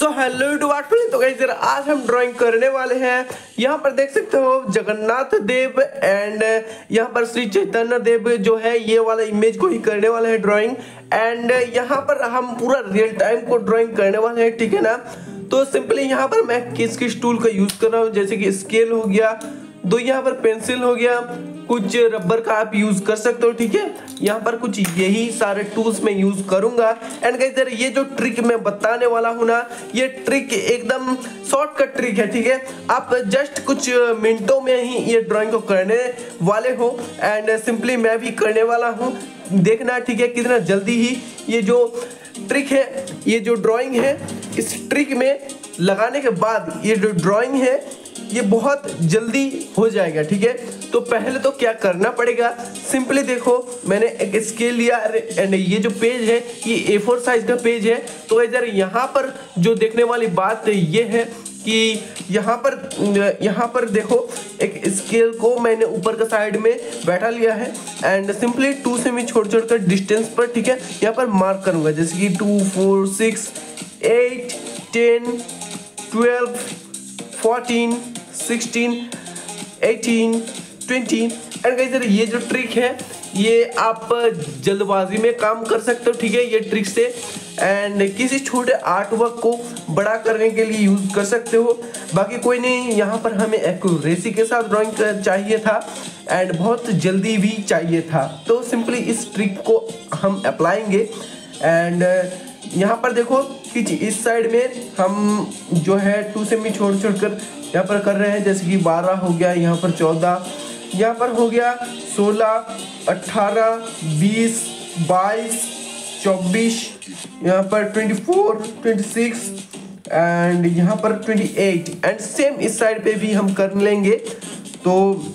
So hello तो guys आज हम ड्राइंग करने वाले हैं। यहाँ पर देख सकते हो जगन्नाथ देव एंड यहाँ पर श्री चैतन्य देव जो है ये वाला इमेज को ही करने वाले हैं ड्राइंग। एंड यहाँ पर हम पूरा रियल टाइम को ड्राइंग करने वाले हैं, ठीक है ना। तो सिंपली यहाँ पर मैं किस टूल का यूज कर रहा हूँ, जैसे कि स्केल हो गया, दो यहाँ पर पेंसिल हो गया, कुछ रबर का आप यूज कर सकते हो, ठीक है। यहाँ पर कुछ यही सारे टूल्स मैं यूज करूंगा। एंड गाइस ये जो ट्रिक मैं बताने वाला हूँ ना, ये ट्रिक एकदम शॉर्टकट ट्रिक है, ठीक है। आप जस्ट कुछ मिनटों में ही ये ड्राइंग को करने वाले हो। एंड सिंपली मैं भी करने वाला हूँ, देखना ठीक है कितना जल्दी ही ये जो ट्रिक है, ये जो ड्राइंग है, इस ट्रिक में लगाने के बाद ये जो ड्राइंग है ये बहुत जल्दी हो जाएगा, ठीक है। तो पहले तो क्या करना पड़ेगा, सिंपली देखो मैंने एक स्केल लिया एंड ये जो पेज है ये A4 साइज का पेज है। तो इधर यहाँ पर जो देखने वाली बात ये है कि यहाँ पर देखो एक स्केल को मैंने ऊपर का साइड में बैठा लिया है एंड सिंपली 2 से मैं छोड़ कर डिस्टेंस पर, ठीक है, यहाँ पर मार्क करूंगा, जैसे कि 2 4 6 8 10 12 14 16 18 20। एंड गाइस ये जो ट्रिक है ये आप जल्दबाजी में काम कर सकते हो, ठीक है, ये ट्रिक से। एंड किसी छोटे आर्ट वर्क को बड़ा करने के लिए यूज कर सकते हो। बाकी कोई नहीं, यहाँ पर हमें एक्यूरेसी के साथ ड्राइंग चाहिए था एंड बहुत जल्दी भी चाहिए था। तो सिंपली इस ट्रिक को हम अप्लाएंगे। एंड यहाँ पर देखो कि इस साइड में हम जो है 2 से मैं छोड़ कर यहाँ पर कर रहे हैं, जैसे कि 12 हो गया, यहाँ पर 14, यहाँ पर हो गया 16 18 20 22 24, यहाँ पर 24 26 एंड यहाँ पर 28। एंड सेम इस साइड पे भी हम कर लेंगे। तो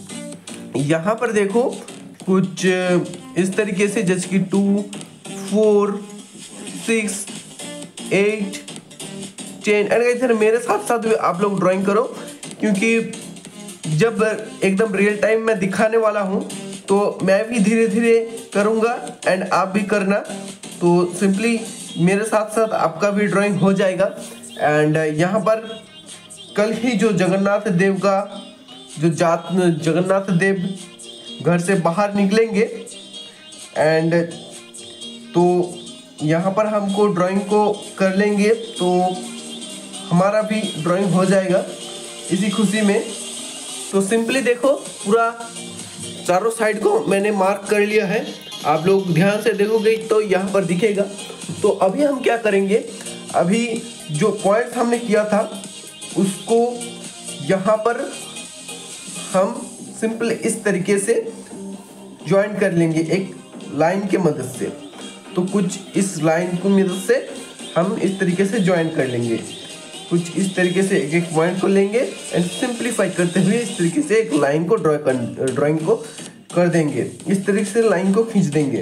यहाँ पर देखो कुछ इस तरीके से, जैसे कि 2 4 6 8 10। एंड इधर मेरे साथ साथ आप लोग ड्राइंग करो, क्योंकि जब एकदम रियल टाइम में दिखाने वाला हूँ तो मैं भी धीरे धीरे करूँगा एंड आप भी करना। तो सिंपली मेरे साथ साथ आपका भी ड्राइंग हो जाएगा। एंड यहाँ पर कल ही जो जगन्नाथ देव का जगन्नाथ देव घर से बाहर निकलेंगे एंड तो यहाँ पर हमको ड्राइंग को कर लेंगे, तो हमारा भी ड्राइंग हो जाएगा इसी खुशी में। तो सिंपली देखो पूरा चारों साइड को मैंने मार्क कर लिया है, आप लोग ध्यान से देखोगे तो यहाँ पर दिखेगा। तो अभी हम क्या करेंगे, अभी जो पॉइंट हमने किया था उसको यहाँ पर हम सिंपल इस तरीके से ज्वाइन कर लेंगे एक लाइन के मदद से। तो कुछ इस लाइन की मदद से हम इस तरीके से ज्वाइन कर लेंगे, कुछ इस तरीके से एक एक पॉइंट को लेंगे एंड सिंप्लीफाई करते हुए इस तरीके से एक लाइन को ड्राइंग को कर देंगे, इस तरीके से लाइन को खींच देंगे।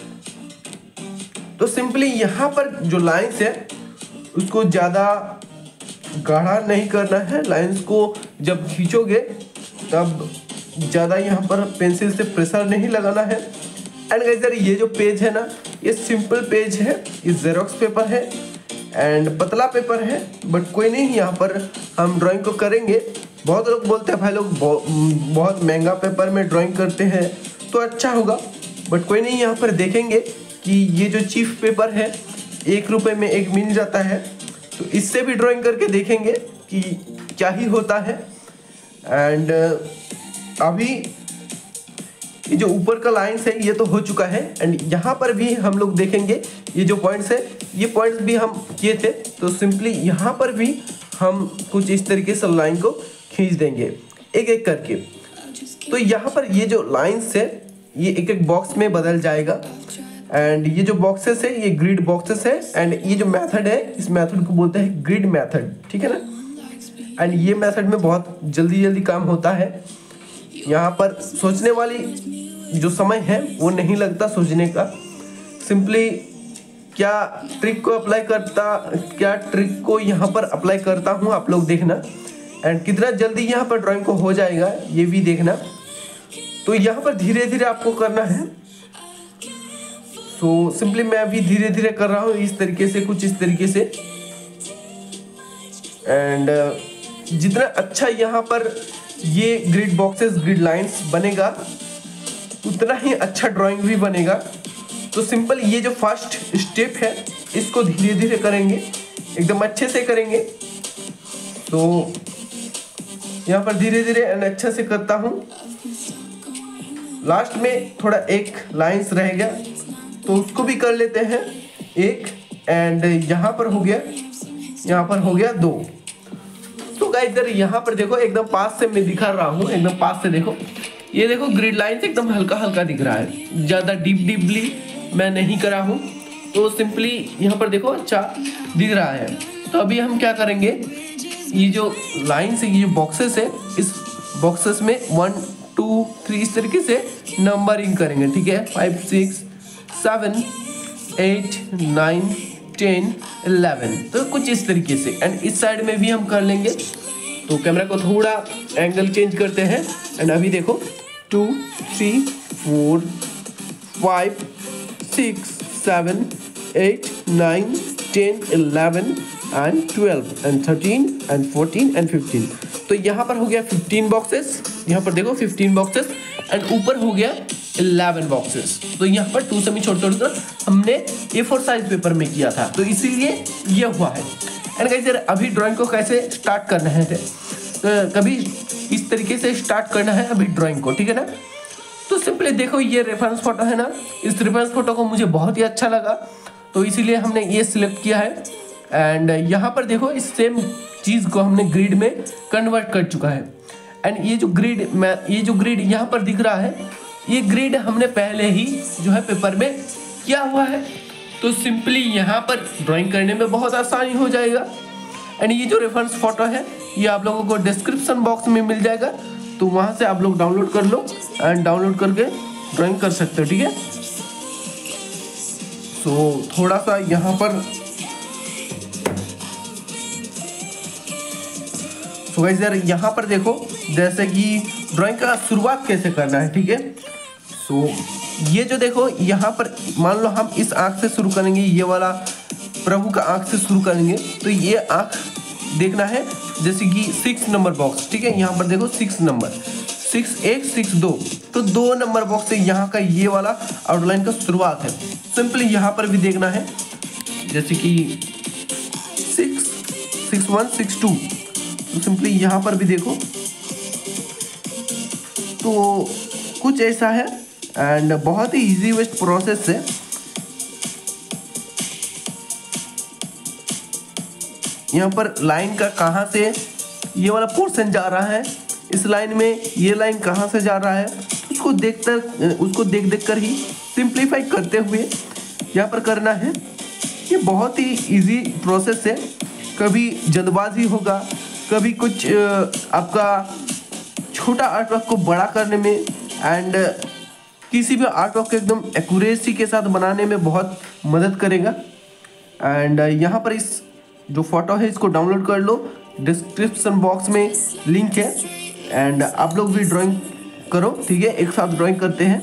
तो सिंपली यहाँ पर जो लाइंस है उसको ज़्यादा गाढ़ा नहीं करना है, लाइंस को जब खींचोगे तब ज़्यादा यहाँ पर पेंसिल से प्रेशर नहीं लगाना है। एंड गाइस ये जो पेज है ना, ये सिंपल पेज है, ये जेरोक्स पेपर है एंड पतला पेपर है, बट कोई नहीं, यहाँ पर हम ड्राइंग को करेंगे। बहुत लोग बोलते हैं भाई लोग बहुत महंगा पेपर में ड्राइंग करते हैं तो अच्छा होगा, बट कोई नहीं, यहाँ पर देखेंगे कि ये जो चीफ पेपर है 1 रुपये में एक मिल जाता है, तो इससे भी ड्राइंग करके देखेंगे कि क्या ही होता है। एंड अभी ये जो ऊपर का लाइन्स है ये तो हो चुका है एंड यहाँ पर भी हम लोग देखेंगे ये जो पॉइंट्स है, ये पॉइंट्स भी हम किए थे। तो सिंपली यहाँ पर भी हम कुछ इस तरीके से लाइन को खींच देंगे एक एक करके। तो यहाँ पर ये जो लाइन्स है ये एक एक बॉक्स में बदल जाएगा एंड ये जो बॉक्सेस है ये ग्रिड बॉक्सेस है एंड ये जो मेथड है इस मेथड को बोलते हैं ग्रिड मेथड, ठीक है ना। एंड ये मेथड में बहुत जल्दी काम होता है, यहाँ पर सोचने वाली जो समय है वो नहीं लगता सोचने का। सिंपली क्या ट्रिक को यहाँ पर अप्लाई करता हूँ, आप लोग देखना एंड कितना जल्दी यहाँ पर ड्राइंग को हो जाएगा ये भी देखना। तो यहाँ पर धीरे धीरे आपको करना है। सो सिंपली मैं अभी धीरे धीरे कर रहा हूँ इस तरीके से, कुछ इस तरीके से। एंड जितना अच्छा यहाँ पर ये ग्रिड बॉक्सेस ग्रिड लाइंस बनेगा उतना ही अच्छा ड्राइंग भी बनेगा। तो सिंपल ये जो फर्स्ट स्टेप है इसको धीरे धीरे करेंगे, एकदम अच्छे से करेंगे। तो यहाँ पर धीरे धीरे अच्छे से करता हूँ। लास्ट में थोड़ा एक लाइंस रह गया तो उसको भी कर लेते हैं एक। एंड यहाँ पर हो गया, यहाँ पर हो गया 2। तो गाइस इधर यहाँ पर देखो एकदम पास से मैं दिखा रहा हूँ, एकदम पास से देखो, ये देखो ग्रिड लाइंस एकदम हल्का हल्का दिख रहा है, ज़्यादा डीपली मैं नहीं करा हूँ। तो सिंपली यहाँ पर देखो अच्छा दिख रहा है। तो अभी हम क्या करेंगे, ये जो लाइंस है, ये जो बॉक्सेस है, इस बॉक्सेस में 1 2 3 इस तरीके से नंबरिंग करेंगे, ठीक है। 5 6 7 8 9 10 11, तो कुछ इस तरीके से। एंड इस साइड में भी हम कर लेंगे। तो कैमरा को थोड़ा एंगल चेंज करते हैं। एंड अभी देखो 2 3 4 5 6 7 8 9 10 11 एंड 12 एंड 13 एंड 14 एंड 15। तो यहाँ पर हो गया 15 बॉक्सेस, यहाँ पर देखो 15 बॉक्सेस एंड ऊपर हो गया 11 बॉक्सेस। तो यहाँ पर 2 सेमी छोटा छोटा हमने A4 साइज पेपर में किया था, तो इसीलिए ये हुआ है। एंड गाइस अभी ड्राइंग को कैसे स्टार्ट करना है, तो कभी इस तरीके से स्टार्ट करना है अभी ड्राइंग को, ठीक है ना। तो सिंपली देखो ये रेफरेंस फोटो है ना, इस रेफरेंस फोटो को मुझे बहुत ही अच्छा लगा तो इसीलिए हमने ये सिलेक्ट किया है। एंड यहाँ पर देखो इस सेम चीज़ को हमने ग्रिड में कन्वर्ट कर चुका है। एंड ये जो ग्रिड यहाँ पर दिख रहा है, ये ग्रिड हमने पहले ही जो है पेपर में किया हुआ है। तो सिंपली यहाँ पर ड्राइंग करने में बहुत आसानी हो जाएगा। एंड ये जो रेफरेंस फोटो है ये आप लोगों को डिस्क्रिप्शन बॉक्स में मिल जाएगा, तो वहाँ से आप लोग डाउनलोड कर लो एंड डाउनलोड करके ड्राइंग कर सकते हो, ठीक है। तो थोड़ा सा यहाँ पर तो गाइस यार यहाँ पर देखो जैसे कि ड्राइंग का शुरुआत कैसे करना है, ठीक है। सो ये जो देखो यहाँ पर मान लो हम इस आँख से शुरू करेंगे, ये वाला प्रभु का आँख से शुरू करेंगे। तो ये आँख देखना है जैसे कि 6 नंबर बॉक्स, ठीक है। यहाँ पर देखो 6 नंबर, 6 1 6 2, तो 2 नंबर बॉक्स से यहाँ का ये वाला आउटलाइन का शुरुआत है। सिंपली यहाँ पर भी देखना है जैसे कि 6 6 1 6 2, तो सिंपली यहाँ पर भी देखो तो कुछ ऐसा है। एंड बहुत ही इजी वेस्ट प्रोसेस है। यहाँ पर लाइन का कहाँ से ये वाला पोर्शन जा रहा है, इस लाइन में ये लाइन कहाँ से जा रहा है, उसको देख कर ही सिंप्लीफाई करते हुए यहाँ पर करना है। ये बहुत ही इजी प्रोसेस है। कभी जल्दबाजी होगा, कभी कुछ आपका छोटा आर्टवर्क को बड़ा करने में एंड किसी भी आर्टवर्क को एकदम एक्यूरेसी के साथ बनाने में बहुत मदद करेगा। एंड यहाँ पर इस जो फोटो है इसको डाउनलोड कर लो, डिस्क्रिप्शन बॉक्स में लिंक है। एंड आप लोग भी ड्राइंग करो, ठीक है, एक साथ ड्राइंग करते हैं।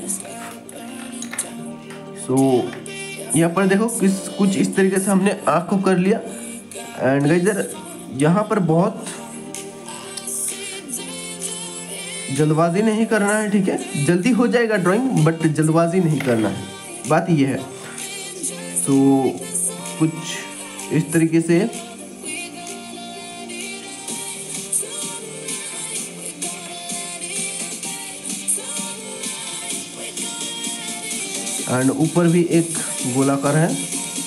सो यहाँ पर देखो कुछ इस तरीके से हमने आँख को कर लिया। एंड गाइस यहाँ पर बहुत जल्दबाजी नहीं करना है, ठीक है। जल्दी हो जाएगा ड्राइंग बट जल्दबाजी नहीं करना है, बात ये है। तो कुछ इस तरीके से एंड ऊपर भी एक गोलाकार है।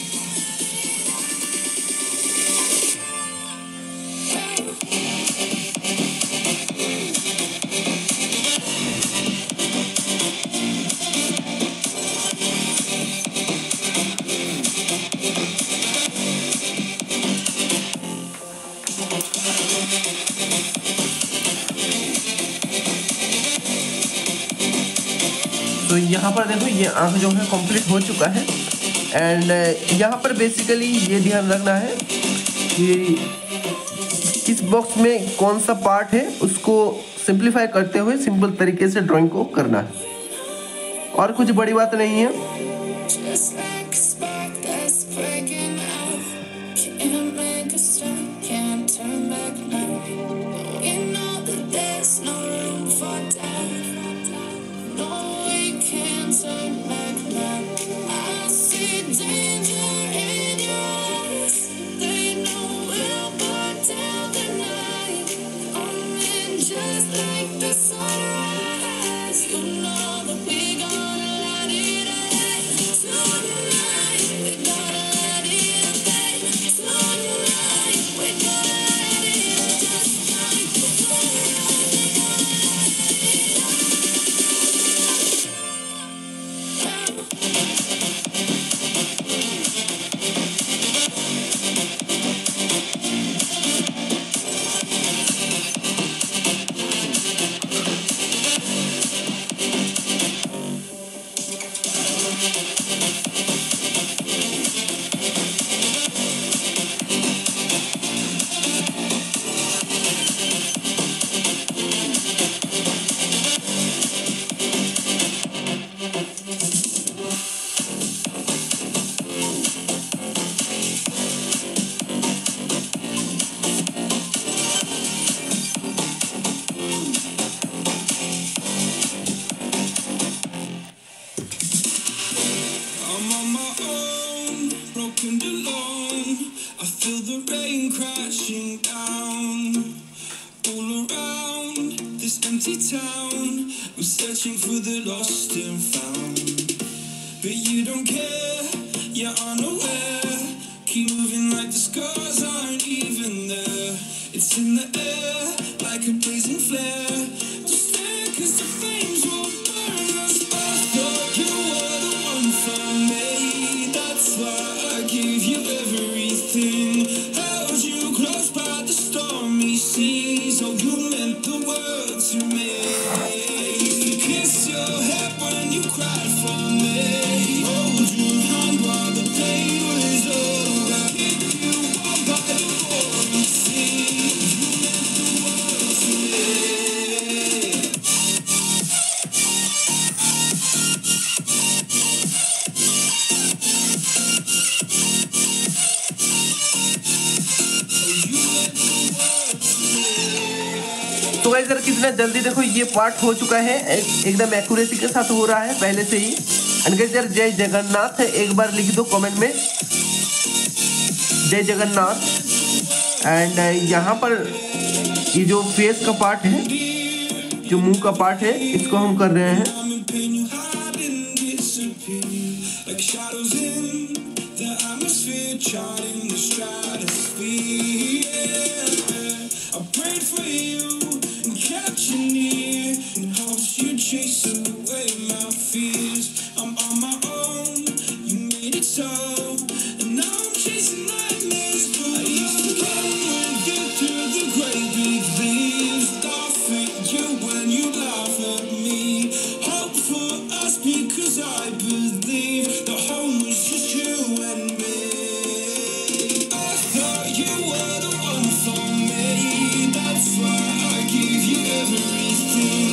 तो यहाँ पर देखो ये आँख जो है कंप्लीट हो चुका है। एंड यहाँ पर बेसिकली ये ध्यान रखना है कि इस बॉक्स में कौन सा पार्ट है उसको सिंप्लीफाई करते हुए सिंपल तरीके से ड्राइंग को करना है, और कुछ बड़ी बात नहीं है। Can't make a stop, can't turn rain crashing down all around this empty town. We're searching for the lost and found, but you don't care, you're unaware. Keep moving like the scars aren't even there. It's in the air like a blazing flare. Just stare, 'cause the flames will burn us. I thought you were the one for me. That's why I gave you everything. Held you close by the stormy seas. Oh, you meant the world to me. I used to kiss your head when you cried for me. Hold your hand while the pain was over. Keep you warm by the roaring sea. You meant the world to me. तो guys जरा कितना जल्दी देखो ये part हो चुका है, एकदम एक्यूरेसी के साथ हो रहा है पहले से ही। एंड गाइस यार जय जगन्नाथ एक बार लिख दो कमेंट में, जय जगन्नाथ। एंड यहाँ पर ये जो फेस का पार्ट है, जो मुंह का पार्ट है, इसको हम कर रहे हैं। Chase away my fears. I'm on my own. You made it so, and now I'm chasing nightmares. I used to come with you through the great big leaves. Laugh at you when you laugh at me. Hope for us because I believe the home was just you and me. I thought you were the one for me. That's why I gave you everything.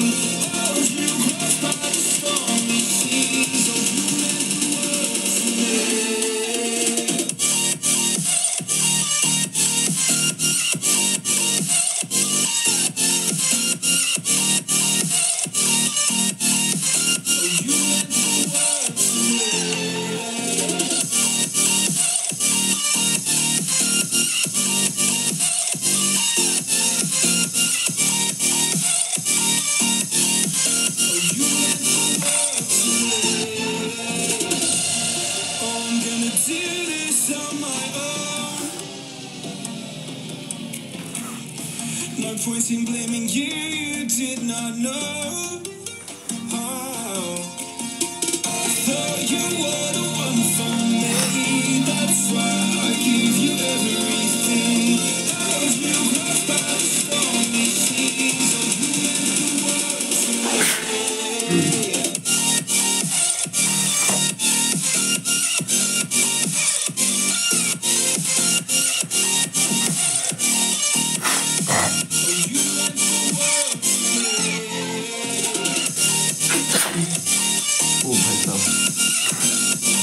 No point in blaming you, you did not know how. I thought you were the one for me. That's why I gave you everything. Held you close by the stormy seas. Oh, you meant the world to me. ओ भाई साहब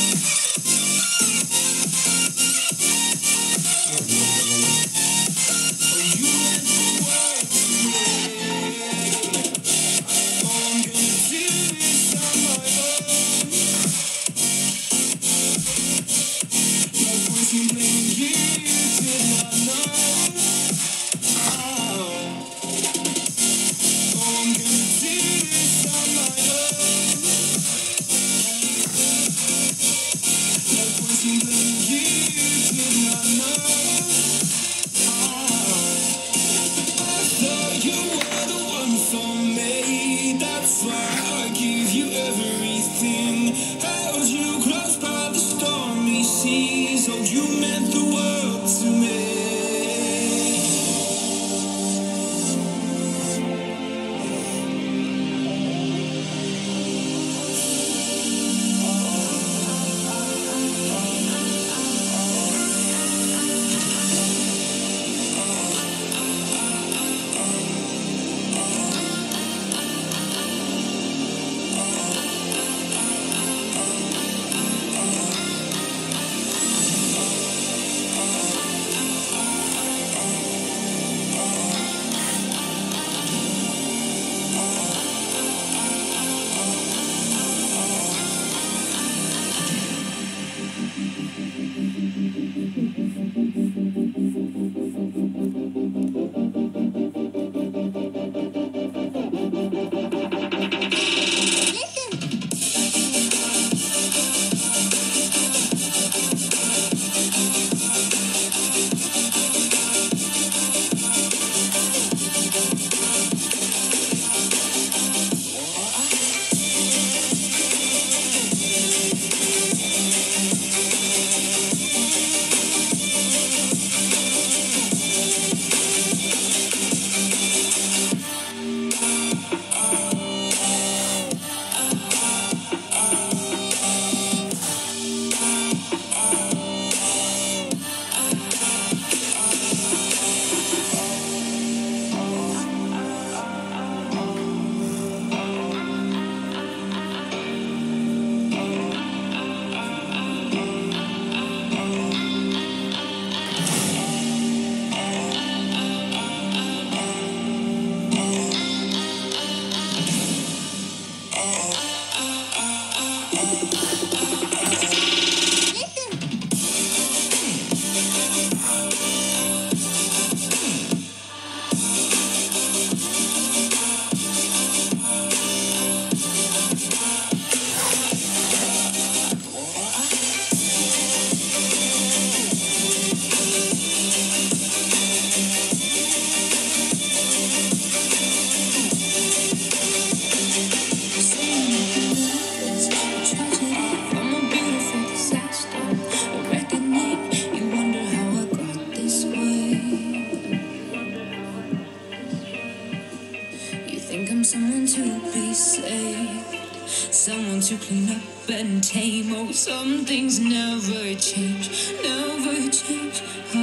someone to be saved, someone to clean up and tame. Oh, some things never change, never change.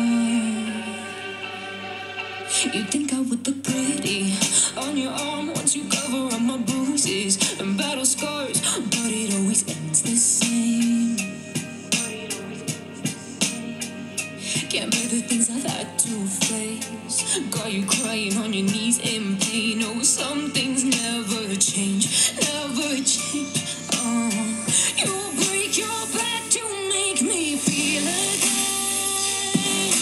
You think I would look pretty on your arm once you cover up my bruises and battle scars, but it always ends the same. Can't bear the things I've had to face. Got you crying on your knees in pain. Oh, some things never change, never change. You break your back to make me feel again.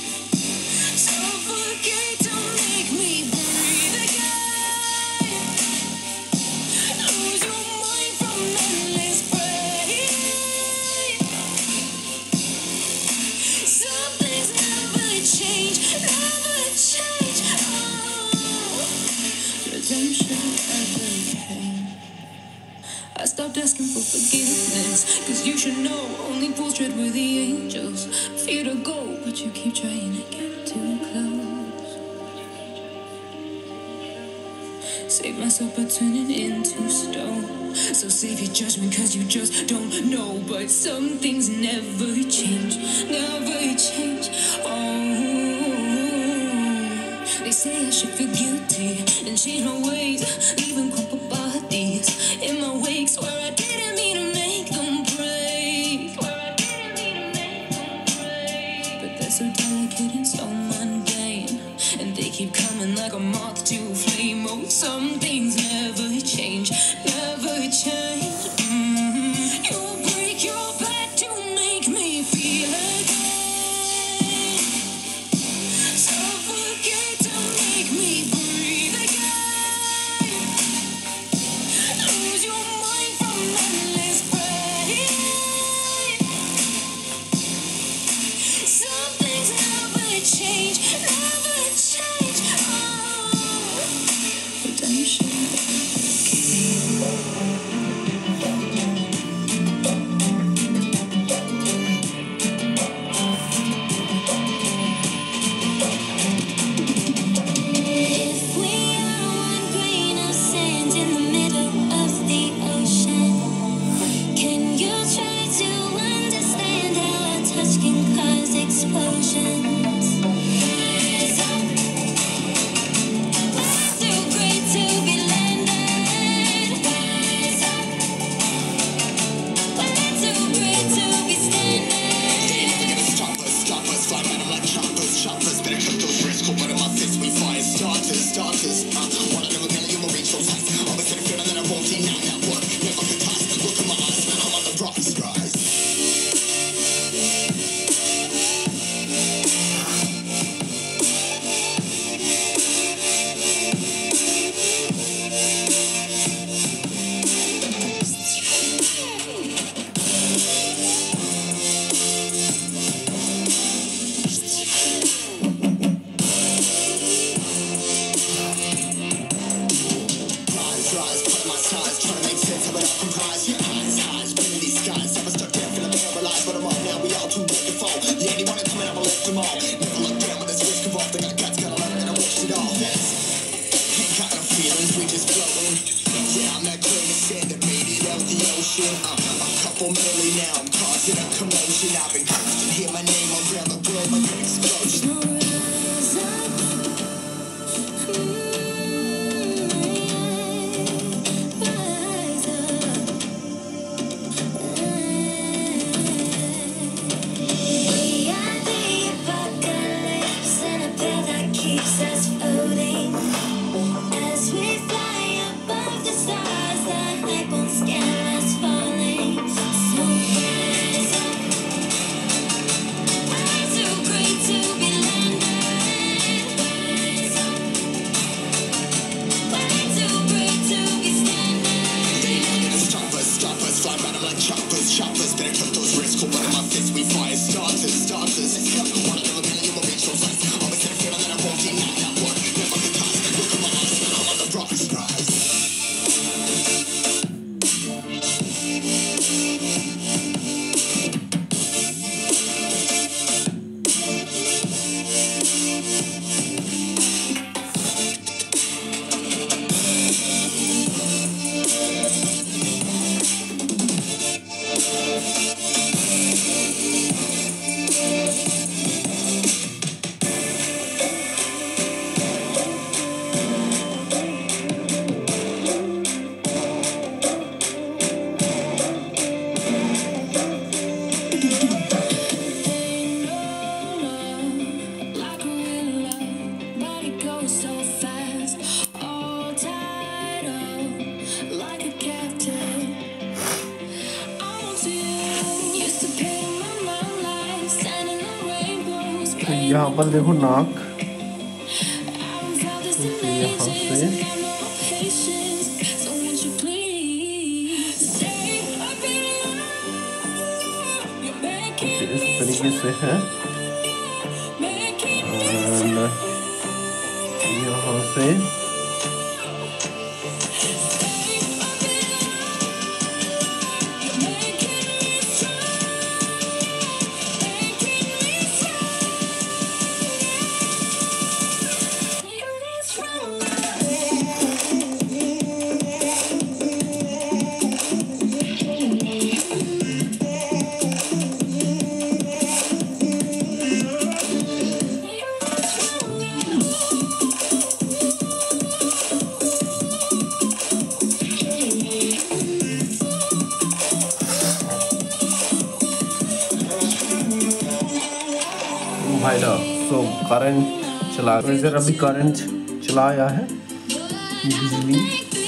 Suffocate to make me breathe again. Lose your mind from endless pain. Some things never change, never change. Redemption ever came. I stopped asking for forgiveness, 'cause you should know only fools tread with the angels. Fear to go, but you keep trying to get too close. Save myself by turning into stone. So save your judgment, 'cause you just don't know. But some things never change, never change. They say I should feel guilty and change my ways, even crumpled bodies in my wake. Swear I didn't mean to make them break. But they're so delicate and so mundane, and they keep coming like a moth to flame. Oh, some things never change, never change. You break your back to make me feel again. Suffocate to make me breathe again. Lose your mind from endless pain. Some things never change, never change. Redemption. If we are one grain of sand in the middle of the ocean, can you try to understand how our touch can cause explosions? It's too great to be landed. It's too great to be standing. Stoppers, fly metal like choppers. Better cut those wrists, cold blood in my fist, we fire starters. One out of a million will reach those heights. Always had a feeling that I won't deny that work. Never could toss, look in my eyes, I'm on the rocks, rise. Rise, put my size, trying to make sense of it all comprise. Your eyes, bending these skies. Never stuck down, feeling paralyzed, but I'm up now, we all too late to fall. Yeah, anyone coming, I'ma lift them all. Never look down when there's risk involved. I got guts, got a lot, and I watched it all. Yes. Ain't got no feelings, we just flowing. Yeah, I'm that grain of sand that made it out the ocean. A couple million now, I'm causing a commotion. I've been constant, hear my name around the world like an explosion. We are the apocalypse in a bed that keeps us floating. As we fly above the stars, the night won't scare us falling. So rise up. so fast, all tied up like a captive. I want you. Used to paint my mind like standing on rainbows. यहाँ पर देखो नाक, I felt this यहाँ से got no patience. So won't you please stay up in love? You're making इस me तरीके से है। making me And यहाँ से भाई साहब, सो करंट चला, इधर अभी करंट चलाया है बिजली।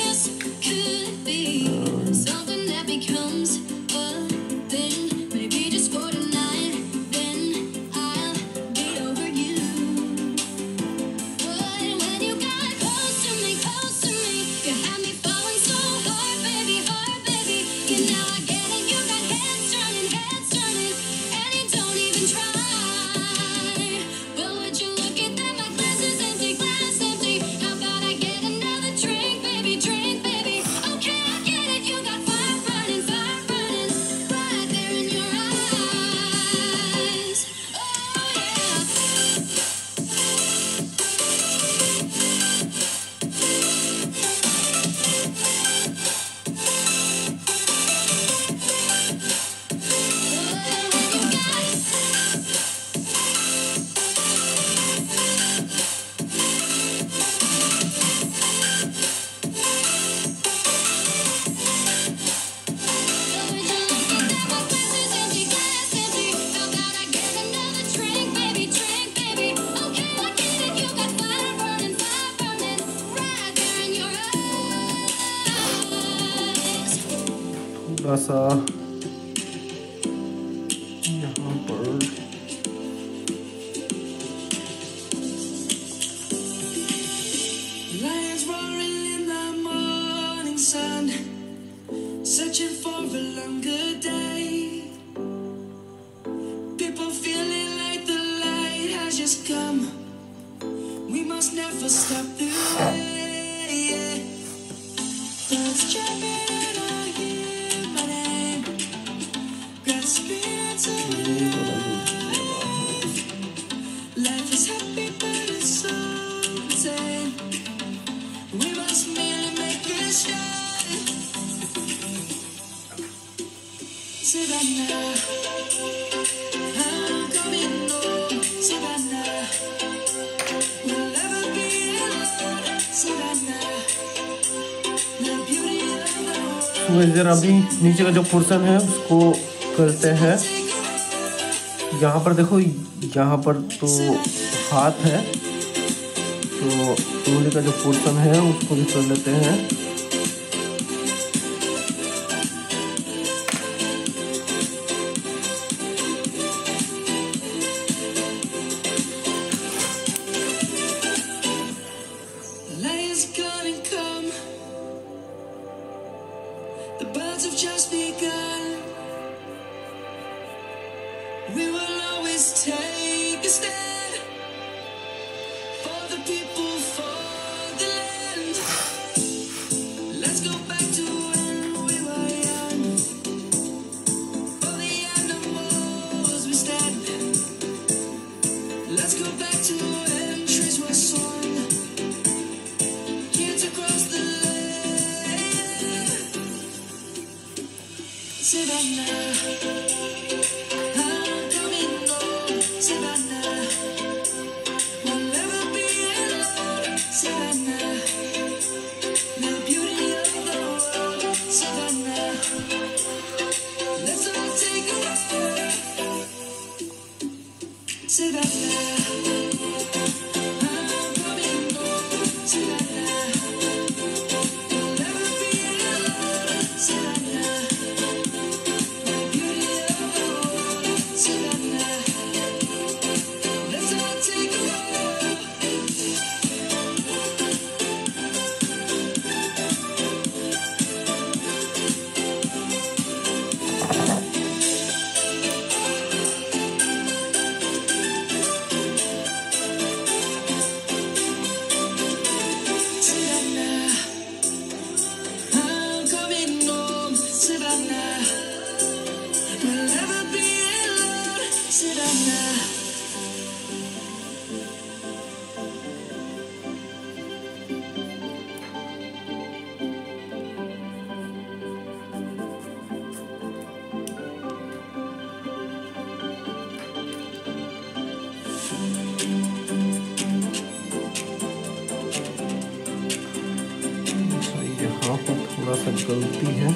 थोड़ा सा यहाँ पर Lions roaring in the morning sun, searching for a longer day. People feeling like the light has just come. We must never stop the way. Birds chirping and I hear my name, grasping into life. Life is happy but it's so insane. We must merely make it shine. Savannah, I'm coming home. Savannah, we'll never be alone. Savannah, the beauty of the world. तो इधर अभी नीचे का जो portion है उसको करते हैं। यहाँ पर देखो, यहाँ पर तो हाथ है, तो उंगली का जो पोर्शन है उसको भी कर लेते हैं। Lions gonna come. The birds have just begun. We will always take a stand for the people, for the land. Let's go back to when we were young. For the animals we stand. Let's go back to when trees were swung. Kids across the land. Savannah, I'm coming home. Savannah, we'll never be alone. Savannah, the beauty of the world. Savannah, let's all take a ride. Savannah, I'm coming home. थोड़ा सा गलती है।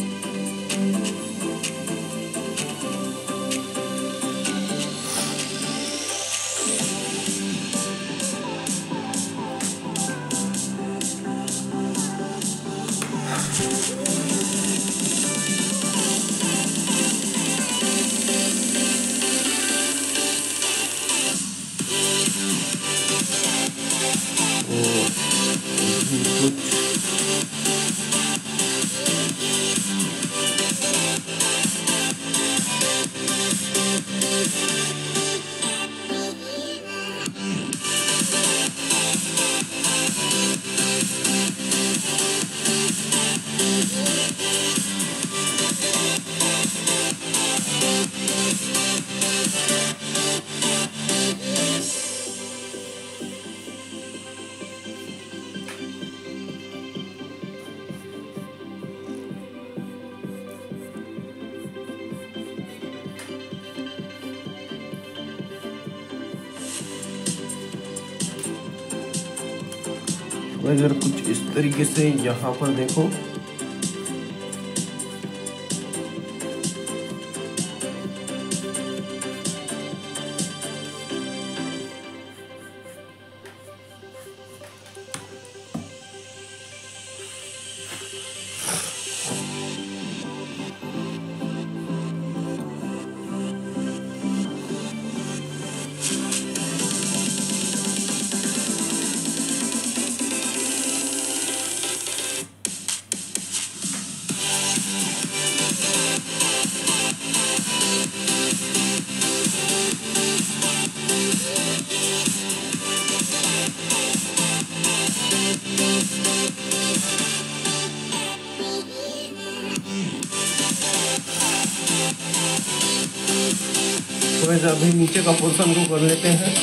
अगर कुछ इस तरीके से यहाँ पर देखो, तो वैसे अभी नीचे का पोर्शन को कर लेते हैं।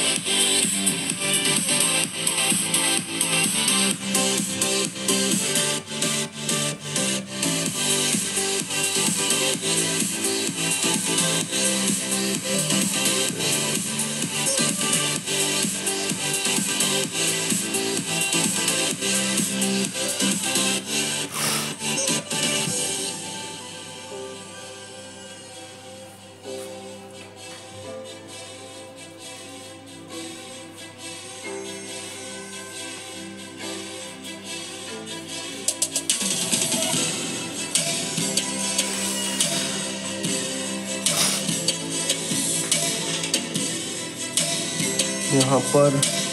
यहाँ पर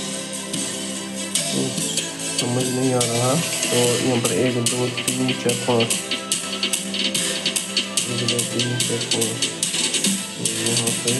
समझ नहीं आ रहा, तो यहाँ पर 1 2 3 4 5, 1 2 3 4 5, यहाँ पे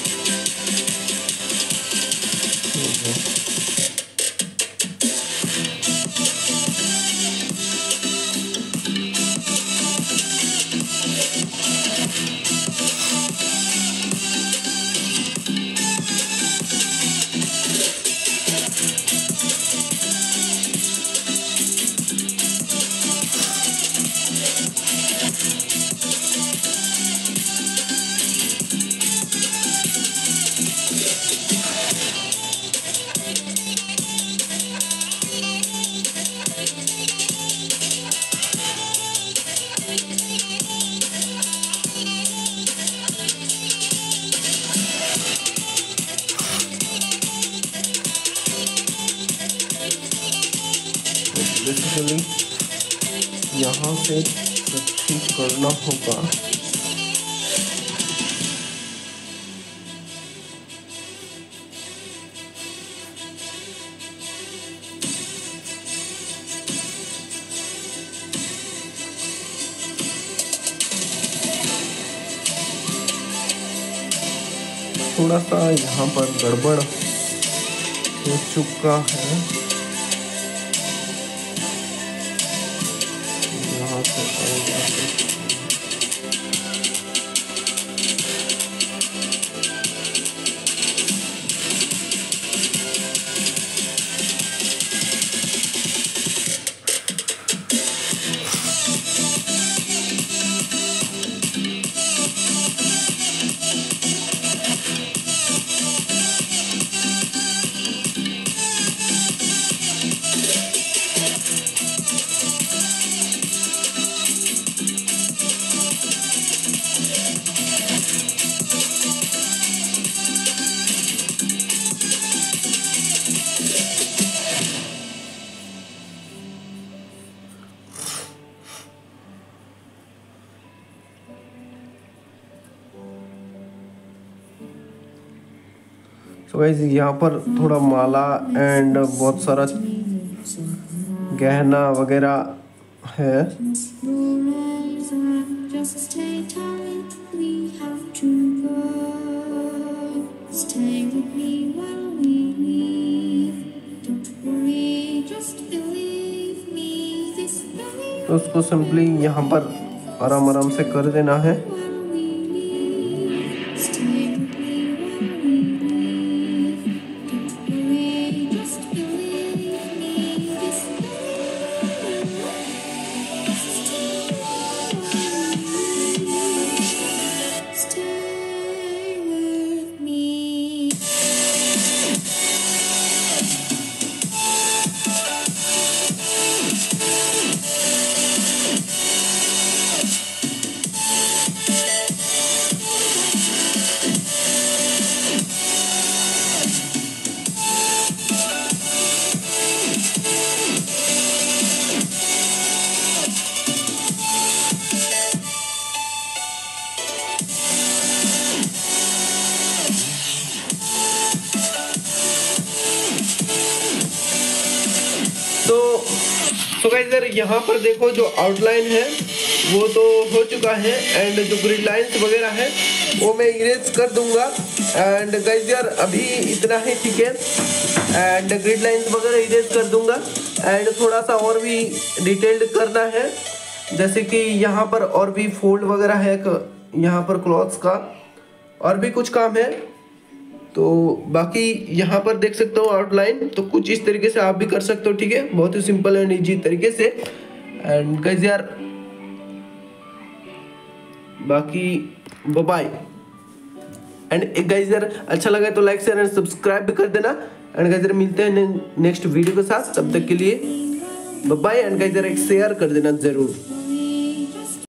बेसिकली यहाँ से ठीक करना होगा। थोड़ा सा यहाँ पर गड़बड़ हो चुका है। यहाँ से सो गाइस यहाँ पर थोड़ा माला एंड बहुत सारा गहना वगैरह है। तो उसको सिंपली यहाँ पर आराम आराम से कर देना है। तो गाइस यहाँ पर देखो जो आउटलाइन है वो तो हो चुका है एंड जो ग्रिड लाइंस वगैरह है वो मैं इरेज कर दूंगा। एंड गाइस यार अभी इतना ही ठीक है, एंड ग्रिड लाइंस वगैरह इरेज कर दूंगा एंड थोड़ा सा और भी डिटेल्ड करना है, जैसे कि यहाँ पर और भी फोल्ड वगैरह है, यहाँ पर क्लॉथ्स का और भी कुछ काम है। तो बाकी यहाँ पर देख सकते हो आउटलाइन, तो कुछ इस तरीके से आप भी कर सकते हो, ठीक है, बहुत ही सिंपल एंड इजी तरीके से। एंड गाइस यार बाकी बाय। एंड गाइस यार अच्छा लगा तो लाइक शेयर एंड सब्सक्राइब भी कर देना। एंड गाइस यार मिलते हैं नेक्स्ट वीडियो के साथ, तब तक के लिए बाय। एंड गाइस यार एक शेयर कर देना जरूर।